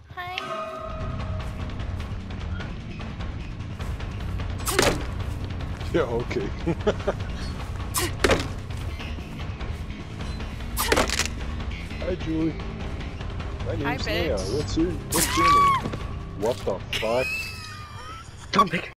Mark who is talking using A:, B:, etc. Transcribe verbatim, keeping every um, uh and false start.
A: Hi.
B: Yeah, okay. Hi, Julie. My name's
A: Hi,
B: Leia.
A: bitch.
B: What's your, what's your name? What the fuck?
C: Don't pick.